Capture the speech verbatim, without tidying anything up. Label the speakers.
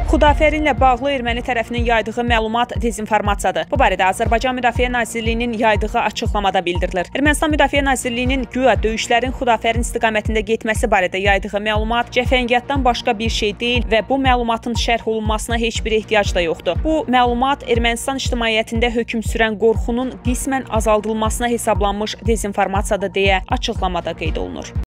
Speaker 1: Xudafərinlə bağlı erməni tərəfinin yaydığı məlumat dezinformasiyadır. Bu barədə Azərbaycan Müdafiə Nazirliyinin yaydığı açıqlamada bildirilir. Ermənistan Müdafiə Nazirliyinin güya döyüşlərin Xudafərin istiqamətində getməsi barədə yaydığı məlumat cəfəngiyatdan başqa bir şey deyil və bu məlumatın şərh olunmasına heç bir ehtiyac da yoxdur. Bu məlumat Ermənistan ictimaiyyətində hökm sürən qorxunun qismən azaldılmasına hesablanmış dezinformasiyadır deyə açıqlamada qeyd olunur.